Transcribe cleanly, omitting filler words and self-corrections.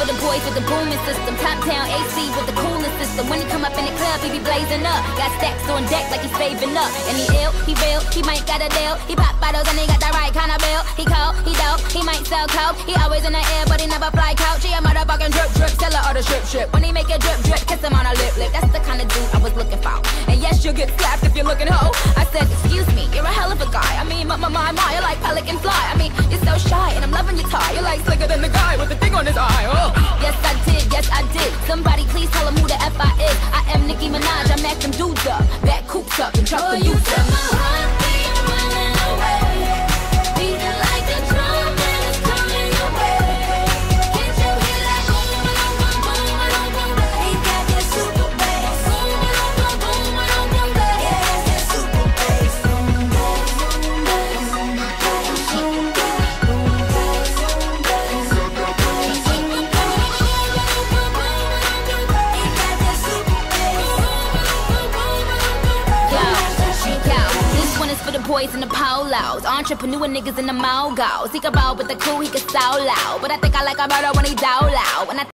for the boys with the booming system. Top town AC with the coolest system. When he come up in the club, he be blazing up. Got stacks on deck like he's saving up. And he ill, he real, he might got a deal. He pop bottles and he got the right kind of bill. He cold, he dope, he might sell coke. He always in the air, but he never fly couch. He a motherfucking drip drip, seller or the strip. When he make a drip drip, kiss him on a lip lip. That's the kind of dude I was looking for. And yes, you'll get slapped if you're looking hoe. I said, excuse me, you're a hell of a guy. I mean, my, you're like pelican fly. I mean, you're so shy and I'm loving your tie. You're like slicker than the guy with the thing on his eye. Oh. Yes, I did. Somebody please tell him who the F I is. I am Nicki Minaj, I mack them dudes up. Back coops up and truck the youth up. For the boys in the polos, entrepreneur niggas in the mogos. He can roll with the cool, he can so loud, but I think I like a murder when he down loud. When I